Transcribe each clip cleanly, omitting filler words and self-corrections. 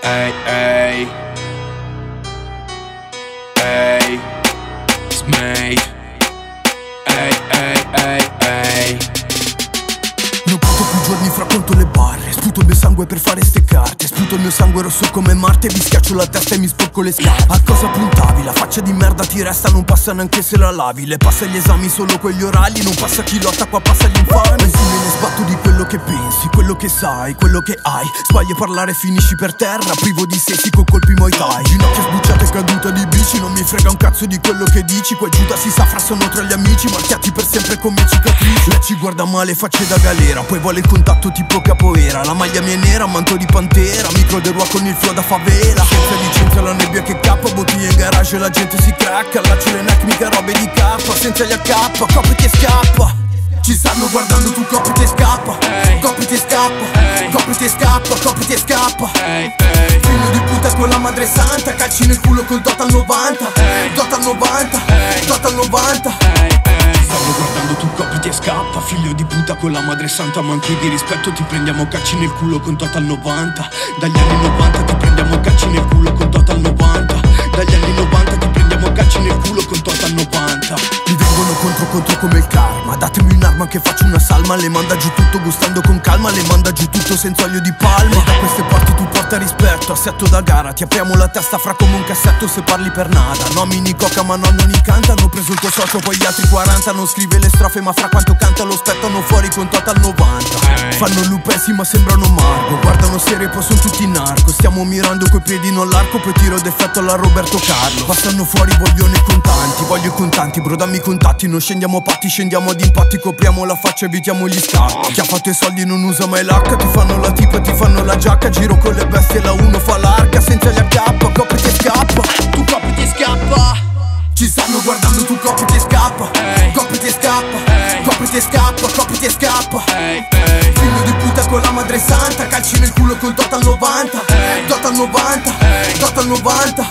Ehi, ehi, ehi, it's me. Ehi, ehi, ehi, ehi. Non conto più giorni fra conto le barre. Sputo il mio sangue per fare ste carte. Sputo il mio sangue rosso come Marte. Vi schiaccio la testa e mi sporco le scarpe. A cosa puntavi? La faccia di merda ti resta. Non passa neanche se la lavi. Le passa gli esami solo quegli orali. Non passa chi lotta, qua passa gli infami. E me ne sbatto di quello che pensi, quello che sai, quello che hai. Sbagli a parlare e finisci per terra, privo di sensi con colpi Muay Thai. Ginocchia sbucciata e caduta di bici. Non mi frega un cazzo di quello che dici. Quel Giuda si safra, sono tra gli amici, marchiati per sempre come cicatrici. Lei ci guarda male, facce da galera. Poi vuole il contatto tipo capoeira. La maglia mia è nera, manto di pantera. Micro del rua con il flow da favela. Senza licenza la nebbia che cappa. Bottiglie in garage e la gente si cracca. Allaccio le neck, mica robe di K. Senza gli AK, copri e scappa. Ci stanno guardando, tu copri e scappa. Copri e scappa. Copri e scappa, copri e scappa. Figlio di puta con la madre santa. Calci nel culo col Dota al 90. Dota al 90. Dota al 90. Stanno guardando, tu copri e scappa. Figlio di puta con la madre santa. Manchi di rispetto, ti prendiamo calci nel culo con Total 90. Dagli anni 90 ti prendiamo calci nel culo con Total 90. Dagli anni 90 ti prendiamo calci nel culo con Total 90. Mi vengono contro come il karma. Datemi un'arma che faccio una salma. Le manda giù tutto gustando con calma. Le manda giù tutto senza olio di palma. E da queste parti tu porta rispetto. Assetto da gara, ti apriamo la testa fra come un cassetto se parli per nada. Nomini coca ma nonno ni canta. Hanno preso il tuo socio poi gli altri 40. Non scrive le strofe ma fra quanto canta lo spettano fuori con Total 90. Fanno lupessi ma sembrano Marco. Guardano serie poi sono tutti narco. Stiamo mirando coi piedi non l'arco. Poi tiro d'effetto alla Roberto Carlo. Passano fuori vogliono i contanti. Voglio i contanti, bro dammi i contatti. Non scendiamo patti, scendiamo ad impatti. Copriamo la faccia, evitiamo gli scatti. Chi ha fatto i soldi non usa mai l'H. Ti fanno la tipa, ti fanno la giacca. Giro con le bestie, la uno fa l'arca. Senza gli AK, copri e scappa. Tu copri e scappa. Ci stanno guardando, tu copri e scappa. Copri e scappa. Copri e scappa, copri e scappa. Figlio di puta con la madre santa. Calci nel culo con Total 90. Total 90. Total 90.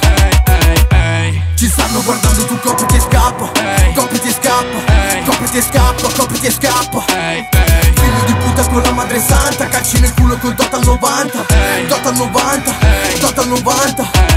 Ci stanno guardando, tu copri e scappa. Copri e scappa. Copri e scappa, copri e scappa. Figlio di puta con la madre santa. Calci nel culo con Total 90. Total 90. Total 90.